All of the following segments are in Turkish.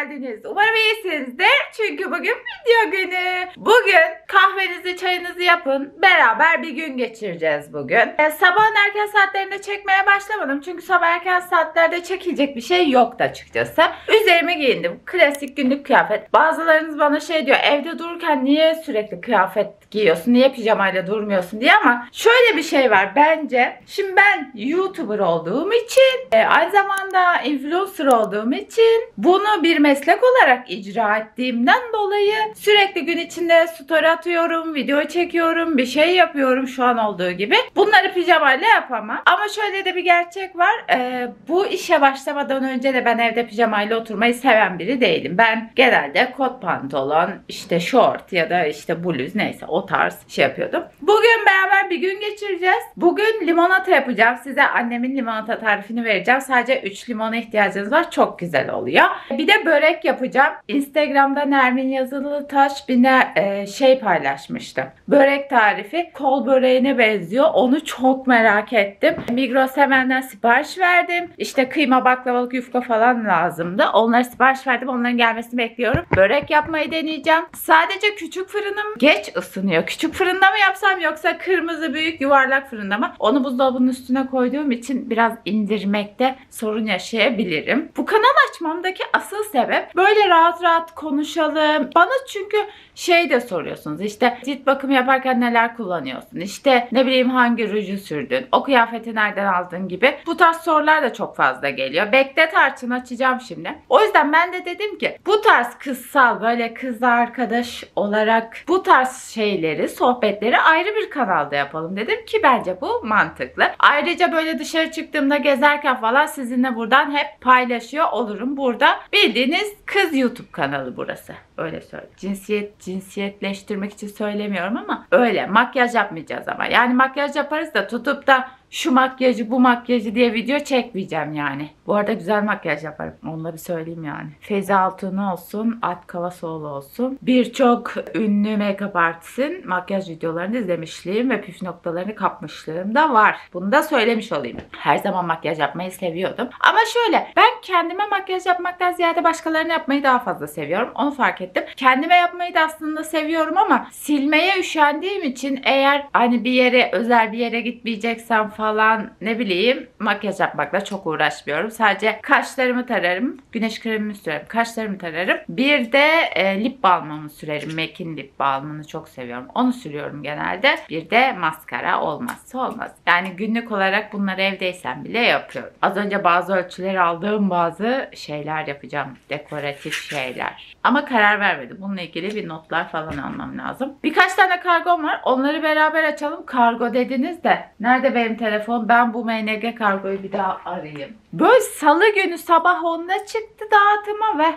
geldiniz. Umarım iyisinizdir. Çünkü bugün video günü. Bugün kahvenizi, çayınızı yapın. Beraber bir gün geçireceğiz bugün. Sabahın erken saatlerinde çekmeye başlamadım. Çünkü sabah erken saatlerde çekilecek bir şey yoktu açıkçası. Üzerime giyindim. Klasik günlük kıyafet. Bazılarınız bana şey diyor. Evde dururken niye sürekli kıyafet giyiyorsun? Niye pijamayla durmuyorsun diye, ama şöyle bir şey var bence. Şimdi ben YouTuber olduğum için, aynı zamanda influencer olduğum için bunu bir meslek olarak icra ettiğimden dolayı sürekli gün içinde story atıyorum, video çekiyorum, bir şey yapıyorum şu an olduğu gibi. Bunları pijamayla yapamam. Ama şöyle de bir gerçek var. Bu işe başlamadan önce de ben evde pijamayla oturmayı seven biri değilim. Ben genelde kot pantolon, işte short ya da işte bluz, neyse o tarz şey yapıyordum. Bugün beraber bir gün geçireceğiz. Bugün limonata yapacağım. Size annemin limonata tarifini vereceğim. Sadece 3 limona ihtiyacınız var. Çok güzel oluyor. Bir de börek yapacağım. Instagram'da Nermin Yazılıtaş bir şey paylaşmıştı. Börek tarifi. Kol böreğine benziyor. Onu çok merak ettim. Migros Hemen'den sipariş verdim. İşte kıyma, baklavalık, yufka falan lazımdı. Onları sipariş verdim. Onların gelmesini bekliyorum. Börek yapmayı deneyeceğim. Sadece küçük fırınım geç ısınıyor. Küçük fırında mı yapsam yoksa kırmızı büyük yuvarlak fırında mı? Onu buzdolabının üstüne koyduğum için biraz indirmekte sorun yaşayabilirim. Bu kanal açmamdaki asıl sebep böyle rahat rahat konuşalım. Bana çünkü şey de soruyorsunuz, işte cilt bakımı yaparken neler kullanıyorsun? İşte ne bileyim hangi ruju sürdün? O kıyafeti nereden aldın gibi. Bu tarz sorular da çok fazla geliyor. Bekle tarçın, açacağım şimdi. O yüzden ben de dedim ki bu tarz kızsal, böyle kız arkadaş olarak bu tarz şeyleri, sohbetleri ayrı bir kanalda yapalım dedim ki bence bu mantıklı. Ayrıca böyle dışarı çıktığımda gezerken falan sizinle buradan hep paylaşıyor olurum. Burada bildiğiniz kız YouTube kanalı burası. Öyle söyle. Cinsiyetleştirmek için söylemiyorum ama öyle. Makyaj yapmayacağız ama. Yani makyaj yaparız da tutup da şu makyajı, bu makyajı diye video çekmeyeceğim yani. Bu arada güzel makyaj yaparım. Onları söyleyeyim yani. Feyza Altun olsun, Alp Kavasoğlu olsun. Birçok ünlü make-up artistin makyaj videolarını izlemişliğim ve püf noktalarını kapmışlığım da var. Bunu da söylemiş olayım. Her zaman makyaj yapmayı seviyordum. Ama şöyle, ben kendime makyaj yapmaktan ziyade başkalarına yapmayı daha fazla seviyorum. Onu fark ettim. Kendime yapmayı da aslında seviyorum ama silmeye üşendiğim için, eğer hani bir yere, özel bir yere gitmeyeceksem falan, ne bileyim, makyaj yapmakla çok uğraşmıyorum. Sadece kaşlarımı tararım, güneş kremimi sürerim, kaşlarımı tararım. Bir de lip balmımı sürerim. MAC'in lip balmını çok seviyorum. Onu sürüyorum genelde. Bir de maskara olmazsa olmaz. Yani günlük olarak bunları evdeysem bile yapıyorum. Az önce bazı ölçüleri aldığım bazı şeyler yapacağım. Dekoratif şeyler. Ama karar vermedim. Bununla ilgili bir notlar falan almam lazım. Birkaç tane kargom var. Onları beraber açalım. Kargo dediniz de nerede benim telefon? Ben bu MNG kargoyu bir daha arayayım. Böyle salı günü sabah 10'da çıktı dağıtıma ve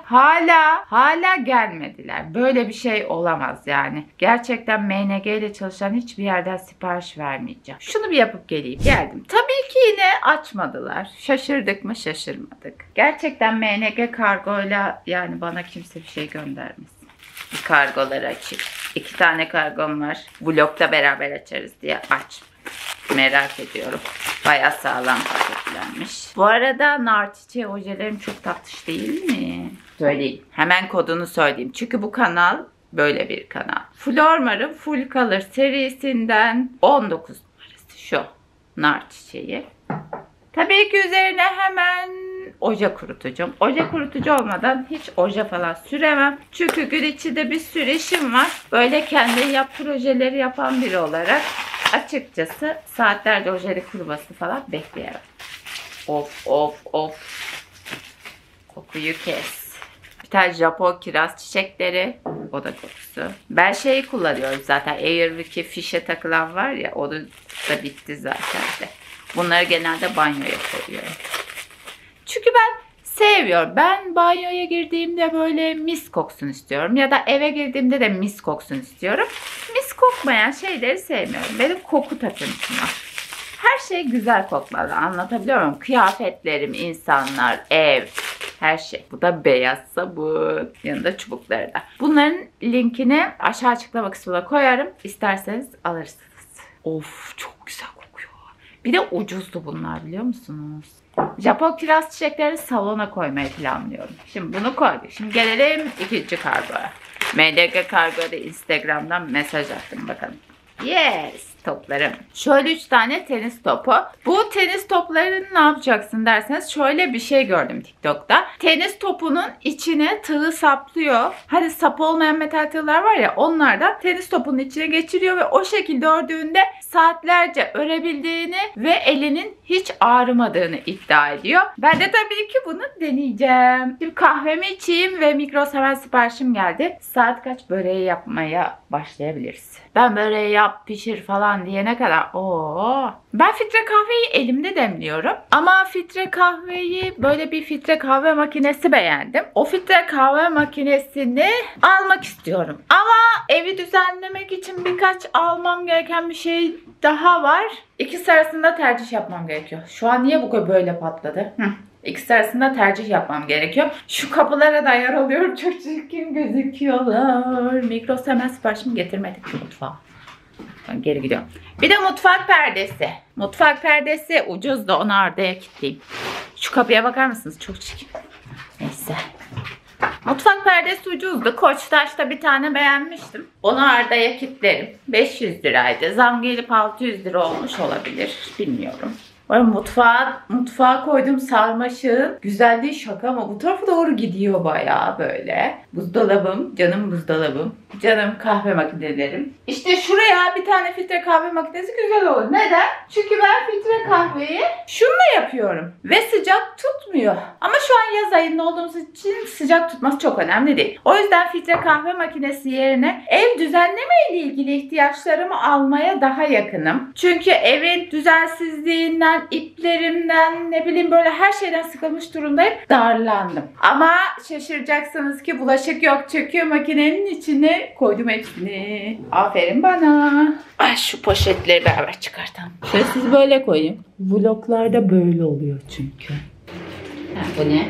hala gelmediler. Böyle bir şey olamaz yani. Gerçekten MNG ile çalışan hiçbir yerden sipariş vermeyeceğim. Şunu bir yapıp geleyim. Geldim. Tabii ki yine açmadılar. Şaşırdık mı? Şaşırmadık. Gerçekten MNG kargoyla yani bana kimse bir şey göndermesin. Bir kargoları açayım. 2 tane kargom var. Vlogda beraber açarız diye aç. Merak ediyorum. Bayağı sağlam paketlenmiş. Bu arada nar çiçeği ojelerim çok tatlış değil mi? Söyleyeyim. Hemen kodunu söyleyeyim. Çünkü bu kanal böyle bir kanal. Flormar'ın Full Color serisinden 19 numarası şu. Nar çiçeği. Tabii ki üzerine hemen oje kurutucum. Oje kurutucu olmadan hiç oje falan süremem. Çünkü gün içinde bir sürü işim var. Böyle kendi projeleri yapan biri olarak açıkçası saatlerce ojeli kuruması falan bekleyemem. Of. Kokuyu kes. Bir tane Japon kiraz çiçekleri. O da kokusu. Ben şeyi kullanıyorum zaten. Airwick'i fişe takılan var ya. O da bitti zaten de. Bunları genelde banyoya koyuyorum. Çünkü ben seviyorum. Ben banyoya girdiğimde böyle mis koksun istiyorum. Ya da eve girdiğimde de mis koksun istiyorum. Mis kokmayan şeyleri sevmiyorum. Benim koku takıntım var. Her şey güzel kokmalı. Anlatabiliyor muyum? Kıyafetlerim, insanlar, ev, her şey. Bu da beyaz sabun. Yanında çubukları da. Bunların linkini aşağı açıklama kısmına koyarım. İsterseniz alırsınız. Of, çok güzel kokuyor. Bir de ucuzdu bunlar, biliyor musunuz? Japon kiraz çiçeklerini salona koymayı planlıyorum. Şimdi bunu koyduk. Şimdi gelelim ikinci kargoya. MDG Kargo'da Instagram'dan mesaj attım bakalım. Yes, toplarım. Şöyle 3 tane tenis topu. Bu tenis toplarını ne yapacaksın derseniz şöyle bir şey gördüm TikTok'ta. Tenis topunun içine tığ saplıyor. Hani sap olmayan metal tığlar var ya, onlardan tenis topunun içine geçiriyor ve o şekilde ördüğünde saatlerce örebildiğini ve elinin hiç ağrımadığını iddia ediyor. Ben de tabii ki bunu deneyeceğim. Şimdi kahvemi içeyim ve Migros hemen siparişim geldi. Saat kaç, böreği yapmaya başlayabiliriz. Ben böreği yap, pişir falan diyene kadar ben filtre kahveyi elimde demliyorum. Ama filtre kahveyi böyle bir filtre kahve makinesi beğendim. O filtre kahve makinesini almak istiyorum. Ama evi düzenlemek için birkaç almam gereken bir şey daha var. İkisi arasında tercih yapmam gerekiyor. Şu an niye bu böyle patladı? İkisi arasında tercih yapmam gerekiyor. Şu kapılara da ayar oluyorum. Çok çirkin gözüküyorlar. Migros hemen siparişimi getirmedik mutfağa. Ben geri gidiyorum. Bir de mutfak perdesi. Mutfak perdesi ucuz da onu ardaya kilitleyeyim. Şu kapıya bakar mısınız? Çok çirkin. Neyse. Mutfak perdesi ucuzdu. Koçtaş'ta bir tane beğenmiştim. Onu ardaya kilitlerim. 500 liraydı. Zam gelip 600 lira olmuş olabilir. Bilmiyorum. Mutfağa koydum sarmaşığın güzelliği şaka ama bu tarafa doğru gidiyor bayağı böyle. Buzdolabım, canım buzdolabım, canım kahve makinelerim. İşte şuraya bir tane filtre kahve makinesi güzel olur. Neden? Çünkü ben filtre kahveyi şununla yapıyorum ve sıcak tutmuyor. Ama şu an yaz ayında olduğumuz için sıcak tutması çok önemli değil. O yüzden filtre kahve makinesi yerine ev düzenleme ile ilgili ihtiyaçlarımı almaya daha yakınım. Çünkü evin düzensizliğinden, iplerimden, ne bileyim böyle her şeyden sıkılmış durumdayım. Darlandım. Ama şaşıracaksınız ki bulaşık yok. Çünkü makinenin içine koydum hepsini. Aferin bana. Ay şu poşetleri beraber çıkartalım. Şöyle siz böyle koyayım. Vloglarda böyle oluyor çünkü. Bu ne?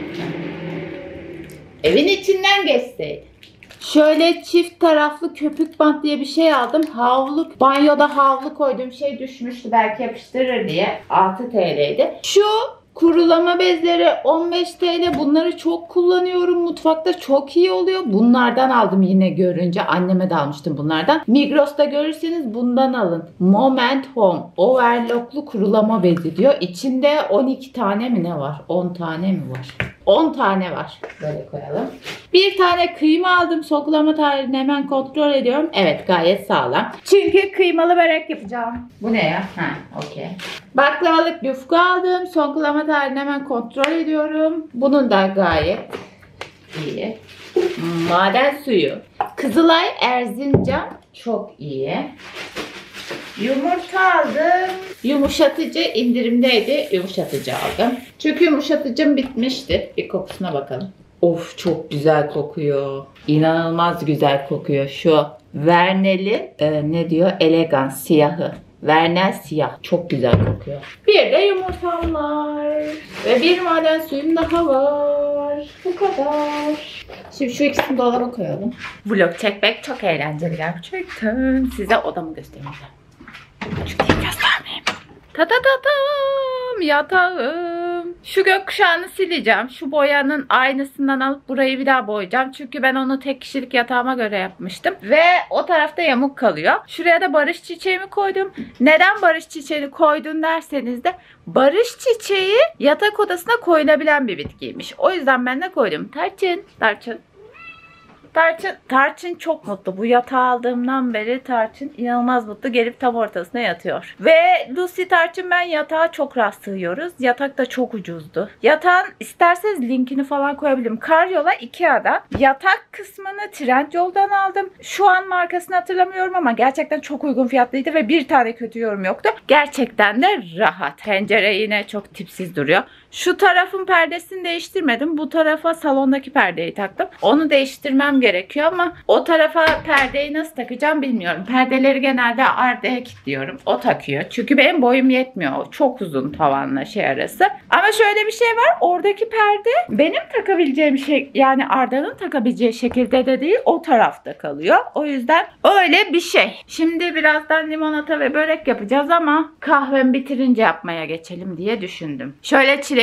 Evin içinden geçseydi. Şöyle çift taraflı köpük bant diye bir şey aldım. Banyoda havlu koyduğum şey düşmüştü. Belki yapıştırır diye. 6 TL'ydi. Şu kurulama bezleri 15 TL. Bunları çok kullanıyorum. Mutfakta çok iyi oluyor. Bunlardan aldım yine görünce. Anneme de almıştım bunlardan. Migros'ta görürseniz bundan alın. Moment Home overlocklu kurulama bezi diyor. İçinde 12 tane mi ne var? 10 tane mi var? 10 tane var. Böyle koyalım. Bir tane kıyma aldım. Soğuklama tarihini hemen kontrol ediyorum. Evet, gayet sağlam. Çünkü kıymalı börek yapacağım. Bu ne ya? Okey. Baklavalık yufka aldım. Soğuklama tarihini hemen kontrol ediyorum. Bunun da gayet iyi. Maden suyu. Kızılay Erzincan. Çok iyi. Yumurta aldım. Yumuşatıcı indirimdeydi. Yumuşatıcı aldım. Çünkü yumuşatıcım bitmişti. Bir kokusuna bakalım. Of, çok güzel kokuyor. İnanılmaz güzel kokuyor. Şu Vernel'in ne diyor? Elegans siyahı. Vernel siyah. Çok güzel kokuyor. Bir de yumurtam var. Ve bir maden suyum daha var. Bu kadar. Şimdi şu ikisini dolaba koyalım. Vlog çekmek çok eğlenceli gerçekten. Size odamı göstereceğim. Çünkü göstermeyeyim. Yatağım. Şu gökkuşağını sileceğim. Şu boyanın aynısından alıp burayı bir daha boyayacağım. Çünkü ben onu tek kişilik yatağıma göre yapmıştım. Ve o tarafta yamuk kalıyor. Şuraya da barış çiçeğimi koydum. Neden barış çiçeğini koydun derseniz de barış çiçeği yatak odasına koyulabilen bir bitkiymiş. O yüzden ben de koydum. Tarçın çok mutlu. Bu yatağı aldığımdan beri Tarçın inanılmaz mutlu. Gelip tam ortasına yatıyor. Ve Lucy Tarçın ben yatağa çok rahat sığıyoruz. Yatak da çok ucuzdu. Yatağın isterseniz linkini falan koyabilirim. Karyola Ikea'dan. Yatak kısmını Trendyol'dan aldım. Şu an markasını hatırlamıyorum ama gerçekten çok uygun fiyatlıydı ve bir tane kötü yorum yoktu. Gerçekten de rahat. Pencere yine çok tipsiz duruyor. Şu tarafın perdesini değiştirmedim. Bu tarafa salondaki perdeyi taktım. Onu değiştirmem gerekiyor ama o tarafa perdeyi nasıl takacağım bilmiyorum. Perdeleri genelde ardaya kilitliyorum. O takıyor. Çünkü benim boyum yetmiyor. Çok uzun tavanla şey arası. Ama şöyle bir şey var. Oradaki perde benim takabileceğim şey, yani Arda'nın takabileceği şekilde de değil, o tarafta kalıyor. O yüzden öyle bir şey. Şimdi birazdan limonata ve börek yapacağız ama kahvemi bitirince yapmaya geçelim diye düşündüm. Şöyle çilek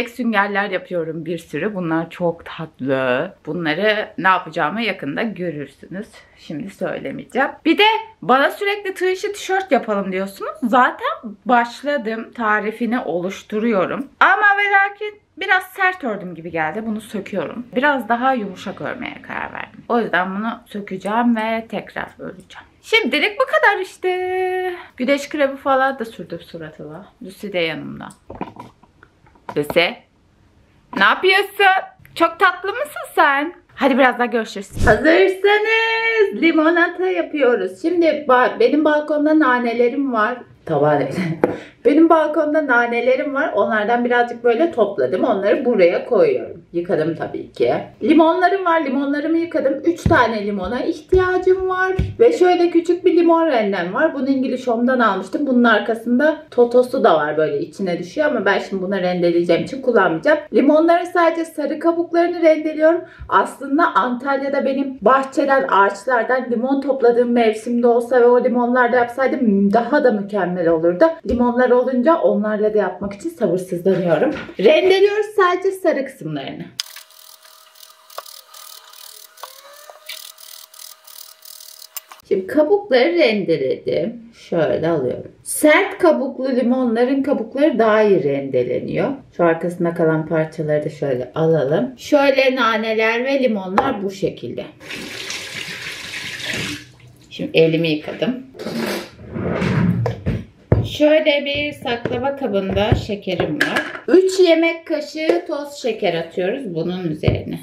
Çilek süngerler yapıyorum bir sürü. Bunlar çok tatlı. Bunları ne yapacağımı yakında görürsünüz. Şimdi söylemeyeceğim. Bir de bana sürekli tığ işi tişört yapalım diyorsunuz. Zaten başladım. Tarifini oluşturuyorum. Ama ve lakin biraz sert ördüm gibi geldi. Bunu söküyorum. Biraz daha yumuşak örmeye karar verdim. O yüzden bunu sökeceğim ve tekrar öreceğim. Şimdilik bu kadar işte. Güneş kremi falan da sürdüm suratıma. Lucy de yanımda. Lucy, ne yapıyorsun? Çok tatlı mısın sen? Hadi birazdan görüşürüz. Hazırsanız limonata yapıyoruz. Şimdi benim balkonda nanelerim var. Benim balkonda nanelerim var. Onlardan birazcık böyle topladım. Onları buraya koyuyorum. Yıkadım tabii ki. Limonlarım var. Limonlarımı yıkadım. 3 tane limona ihtiyacım var. Ve şöyle küçük bir limon rendem var. Bunu İngiliz Home'dan almıştım. Bunun arkasında totosu da var. Böyle içine düşüyor ama ben şimdi bunu rendeleyeceğim için kullanmayacağım. Limonların sadece sarı kabuklarını rendeliyorum. Aslında Antalya'da benim bahçeden, ağaçlardan limon topladığım mevsimde olsa ve o limonlarda yapsaydım daha da mükemmel olurdu. Limonlar olunca onlarla da yapmak için sabırsızlanıyorum. Rendeliyoruz sadece sarı kısımlarını. Şimdi kabukları rendeledim. Şöyle alıyorum. Sert kabuklu limonların kabukları daha iyi rendeleniyor. Şu arkasında kalan parçaları da şöyle alalım. Şöyle naneler ve limonlar bu şekilde. Şimdi elimi yıkadım. Şöyle bir saklama kabında şekerim var. 3 yemek kaşığı toz şeker atıyoruz bunun üzerine.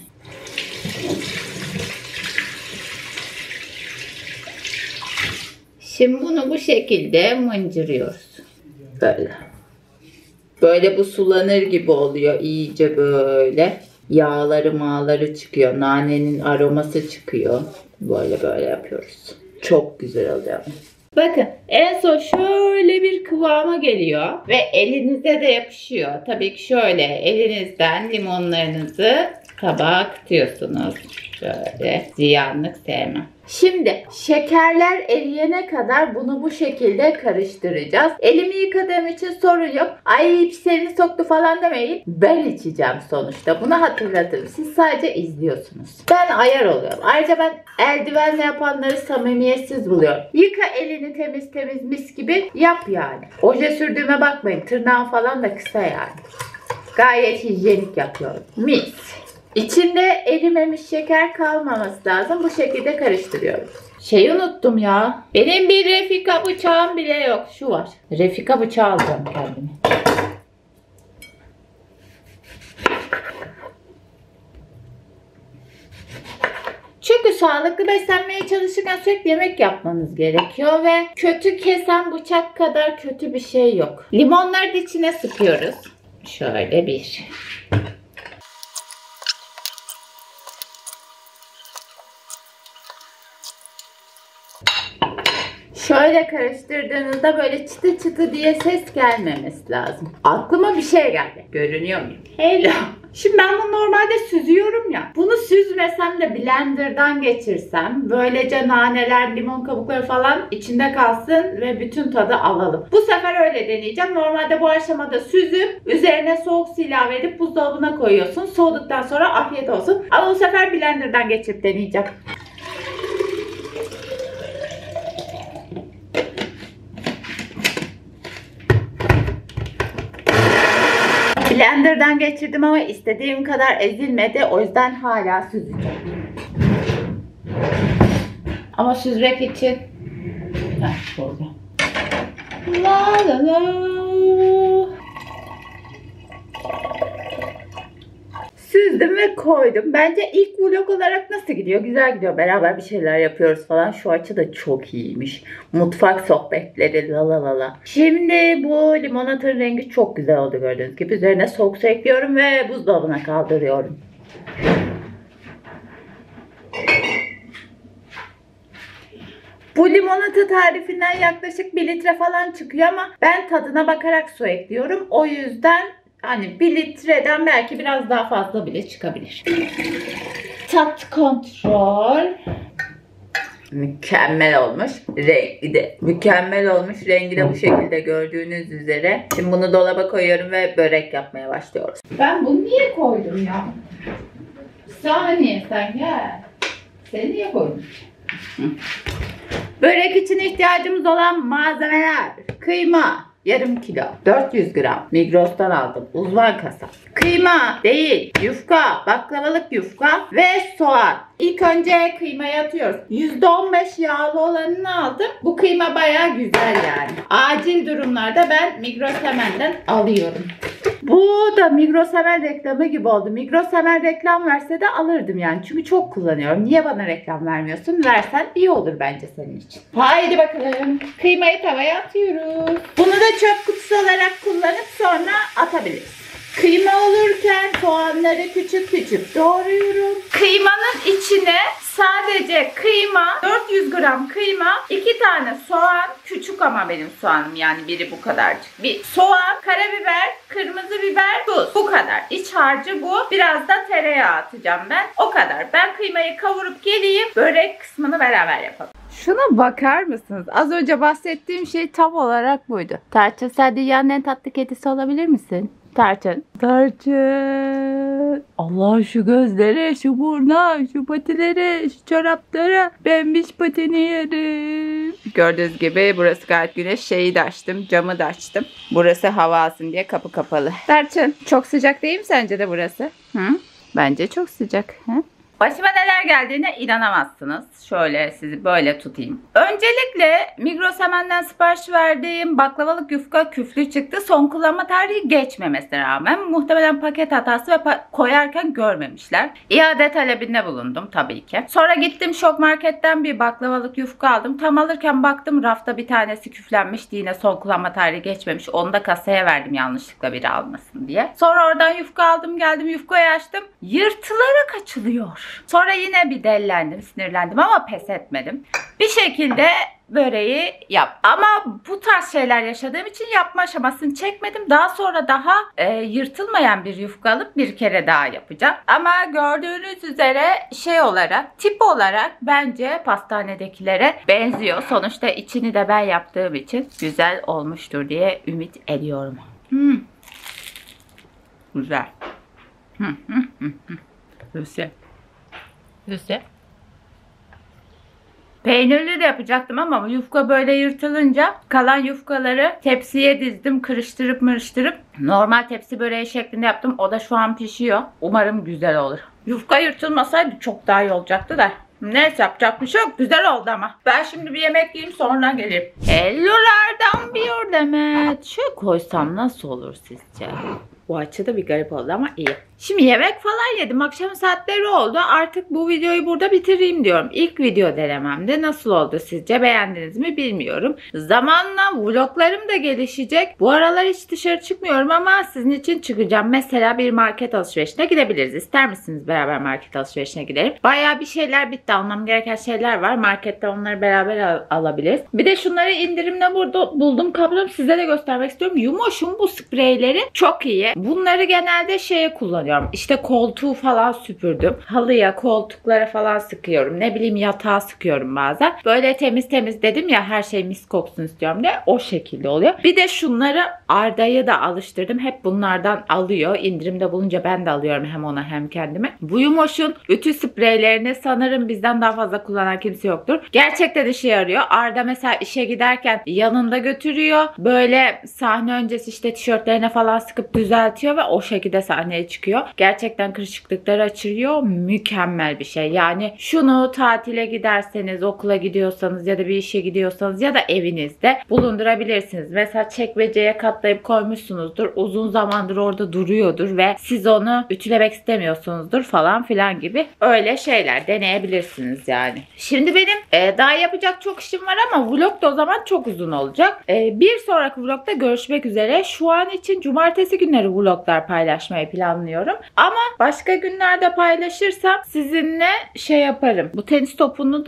Şimdi bunu bu şekilde mıncırıyoruz. Böyle. Böyle bu sulanır gibi oluyor. İyice böyle yağları çıkıyor. Nanenin aroması çıkıyor. Böyle yapıyoruz. Çok güzel oluyor. Bakın en son şöyle bir kıvama geliyor ve elinize de yapışıyor. Tabii ki şöyle elinizden limonlarınızı tabağa akıtıyorsunuz. Şöyle ziyanlık sevmem. Şimdi şekerler eriyene kadar bunu bu şekilde karıştıracağız. Elimi yıkadığım için sorun yok. Ay pislerini soktu falan demeyin. Ben içeceğim sonuçta. Bunu hatırlatırım. Siz sadece izliyorsunuz. Ben ayar oluyorum. Ayrıca ben eldivenle yapanları samimiyetsiz buluyorum. Yıka elini temiz mis gibi yap yani. Oje sürdüğüme bakmayın. Tırnağım falan da kısa yani. Gayet hijyenik yapıyorum. Mis. İçinde erimemiş şeker kalmaması lazım. Bu şekilde karıştırıyoruz. Şeyi unuttum ya. Benim bir Refika bıçağım bile yok. Şu var. Refika bıçağı alacağım kendime. Çünkü sağlıklı beslenmeye çalışırken sürekli yemek yapmanız gerekiyor ve kötü kesen bıçak kadar kötü bir şey yok. Limonları da içine sıkıyoruz. Şöyle bir. Şöyle karıştırdığınızda böyle çıtı çıtı diye ses gelmemesi lazım. Aklıma bir şey geldi. Görünüyor muyum? Hello. Şimdi ben bunu normalde süzüyorum ya. Bunu süzmesem de blenderdan geçirsem böylece naneler, limon kabukları falan içinde kalsın ve bütün tadı alalım. Bu sefer öyle deneyeceğim. Normalde bu aşamada süzüp üzerine soğuk su ilave edip buzdolabına koyuyorsun. Soğuduktan sonra afiyet olsun. Ama bu sefer blenderdan geçirip deneyeceğim. Blender'dan geçirdim ama istediğim kadar ezilmedi. O yüzden hala süzeceğim. Ama süzmek için şurada. La la la. Süzdüm ve koydum. Bence ilk vlog olarak nasıl gidiyor? Güzel gidiyor. Beraber bir şeyler yapıyoruz falan. Şu açı da çok iyiymiş. Mutfak sohbetleri la la la la. Şimdi bu limonatanın rengi çok güzel oldu gördüğünüz gibi. Üzerine soğuk su ekliyorum ve buzdolabına kaldırıyorum. Bu limonata tarifinden yaklaşık 1 litre falan çıkıyor ama ben tadına bakarak su ekliyorum. O yüzden hani 1 litreden belki biraz daha fazla bile çıkabilir. Tat kontrol. Mükemmel olmuş. Rengi de mükemmel olmuş. Rengi de bu şekilde gördüğünüz üzere. Şimdi bunu dolaba koyuyorum ve börek yapmaya başlıyoruz. Ben bunu niye koydum ya? Saniye sen gel. Sen niye koydun? Börek için ihtiyacımız olan malzemeler. Kıyma. Yarım kilo. 400 gram. Migros'tan aldım. Uzman kasap. Kıyma değil. Yufka. Baklavalık yufka. Ve soğan. İlk önce kıymayı atıyoruz. %15 yağlı olanını aldım. Bu kıyma baya güzel yani. Acil durumlarda ben Migros Hemen'den alıyorum. Bu da Migros Hemen reklamı gibi oldu. Migros Hemen reklam verse de alırdım yani. Çünkü çok kullanıyorum. Niye bana reklam vermiyorsun? Versen iyi olur bence senin için. Haydi bakalım. Kıymayı tavaya atıyoruz. Bunu da çöp kutusu olarak kullanıp sonra atabiliriz. Kıyma olurken soğanları küçük küçük doğruyorum. Kıymanın içine sadece kıyma, 400 gram kıyma, 2 tane soğan, küçük ama benim soğanım yani biri bu kadarcık. Bir soğan, karabiber, kırmızı biber, tuz. Bu kadar. İç harcı bu. Biraz da tereyağı atacağım ben. O kadar. Ben kıymayı kavurup geleyim. Börek kısmını beraber yapalım. Şuna bakar mısınız? Az önce bahsettiğim şey tam olarak buydu. Tarçın, sen dünyanın en tatlı kedisi olabilir misin? Tarçın. Tarçın. Allah, şu gözlere, şu burna, şu patilere, şu çoraplara, pembiş patini yerim. Gördüğünüz gibi burası gayet güneş. Şeyi de açtım, camı da açtım. Burası hava alsın diye kapı kapalı. Tarçın, çok sıcak değil mi sence de burası? Hı? Bence çok sıcak. Hı? Başıma neler geldiğine inanamazsınız. Şöyle sizi böyle tutayım. Öncelikle Migros Hemen'den sipariş verdiğim baklavalık yufka küflü çıktı. Son kullanma tarihi geçmemesine rağmen muhtemelen paket hatası ve koyarken görmemişler. İade talebinde bulundum tabii ki. Sonra gittim Şok Market'ten bir baklavalık yufka aldım. Tam alırken baktım rafta bir tanesi küflenmişti. Yine son kullanma tarihi geçmemiş. Onu da kasaya verdim yanlışlıkla biri almasın diye. Sonra oradan yufka aldım, geldim yufkayı açtım. Yırtılarak açılıyor. Sonra yine bir dellendim, sinirlendim ama pes etmedim. Bir şekilde böreği yap. Ama bu tarz şeyler yaşadığım için yapma aşamasını çekmedim. Daha sonra daha yırtılmayan bir yufka alıp bir kere daha yapacağım. Ama gördüğünüz üzere şey olarak, tip olarak bence pastanedekilere benziyor. Sonuçta içini de ben yaptığım için güzel olmuştur diye ümit ediyorum. Güzel. Güzel. Güzel. Peynirli de yapacaktım ama yufka böyle yırtılınca kalan yufkaları tepsiye dizdim, kırıştırıp normal tepsi böreği şeklinde yaptım. O da şu an pişiyor. Umarım güzel olur. Yufka yırtılmasaydı çok daha iyi olacaktı da. Neyse, yapacak bir şey yok. Güzel oldu ama. Ben şimdi bir yemek yiyeyim, sonra gelirim. Hello'lardan bir demet. Şöyle koysam nasıl olur sizce? Bu açıda bir garip oldu ama iyi. Şimdi yemek falan yedim. Akşam saatleri oldu. Artık bu videoyu burada bitireyim diyorum. İlk video denememde nasıl oldu sizce? Beğendiniz mi bilmiyorum. Zamanla vloglarım da gelişecek. Bu aralar hiç dışarı çıkmıyorum ama sizin için çıkacağım. Mesela bir market alışverişine gidebiliriz. İster misiniz beraber market alışverişine gidelim? Bayağı bir şeyler bitti. Almam gereken şeyler var. Markette onları beraber alabiliriz. Bir de şunları indirimde burada buldum. Kaplarım size de göstermek istiyorum. Yumoş'un bu spreyleri çok iyi. Bunları genelde şeye kullanıyorum. İşte koltuğu falan süpürdüm. Halıya, koltuklara falan sıkıyorum. Ne bileyim yatağa sıkıyorum bazen. Böyle temiz temiz dedim ya, her şey mis koksun istiyorum diye. O şekilde oluyor. Bir de şunları Arda'yı da alıştırdım. Hep bunlardan alıyor. İndirimde bulunca ben de alıyorum hem ona hem kendime. Bu Yumoş'un ütü spreylerini sanırım bizden daha fazla kullanan kimse yoktur. Gerçekten işe yarıyor. Arda mesela işe giderken yanında götürüyor. Böyle sahne öncesi işte tişörtlerine falan sıkıp düzeltiyor ve o şekilde sahneye çıkıyor. Gerçekten kırışıklıkları açılıyor. Mükemmel bir şey. Yani şunu tatile giderseniz, okula gidiyorsanız ya da bir işe gidiyorsanız ya da evinizde bulundurabilirsiniz. Mesela çekmeceye katlayıp koymuşsunuzdur. Uzun zamandır orada duruyordur ve siz onu ütülemek istemiyorsunuzdur falan filan gibi. Öyle şeyler deneyebilirsiniz yani. Şimdi benim daha yapacak çok işim var ama vlog da o zaman çok uzun olacak. Bir sonraki vlogda görüşmek üzere. Şu an için cumartesi günleri vloglar paylaşmayı planlıyorum. Ama başka günlerde paylaşırsam sizinle şey yaparım. Bu tenis topunu da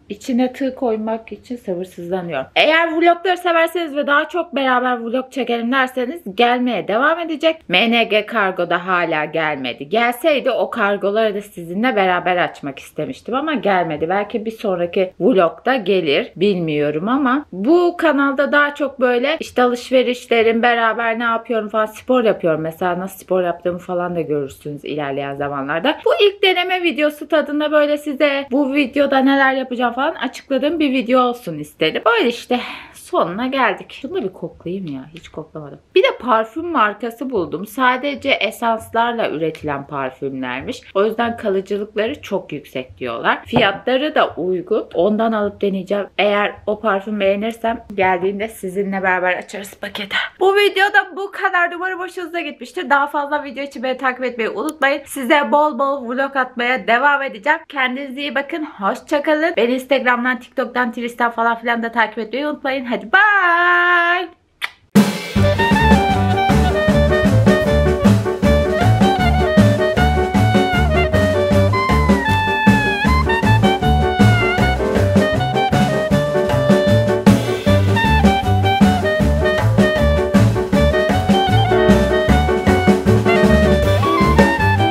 içine tığ koymak için sabırsızlanıyorum. Eğer vlogları severseniz ve daha çok beraber vlog çekelim derseniz gelmeye devam edecek. MNG kargo da hala gelmedi. Gelseydi o kargoları da sizinle beraber açmak istemiştim ama gelmedi. Belki bir sonraki vlogda gelir. Bilmiyorum ama bu kanalda daha çok böyle işte alışverişlerim, beraber ne yapıyorum falan, spor yapıyorum. Mesela nasıl spor yaptığımı falan da görürsünüz ilerleyen zamanlarda. Bu ilk deneme videosu tadında böyle size bu videoda neler yapacağım falan açıkladığım bir video olsun istedim. Böyle işte sonuna geldik. Şunu da bir koklayayım ya. Hiç koklamadım. Bir de parfüm markası buldum. Sadece esanslarla üretilen parfümlermiş. O yüzden kalıcılıkları çok yüksek diyorlar. Fiyatları da uygun. Ondan alıp deneyeceğim. Eğer o parfüm beğenirsem geldiğinde sizinle beraber açarız paketi. Bu videoda bu kadar. Umarım hoşunuza gitmiştir. Daha fazla video için beni takip etmeyi unutmayın. Size bol bol vlog atmaya devam edeceğim. Kendinize iyi bakın. Hoşçakalın. Beni Instagram'dan, TikTok'tan, Twitter'dan falan filan da takip etmeyi unutmayın. Hadi bye.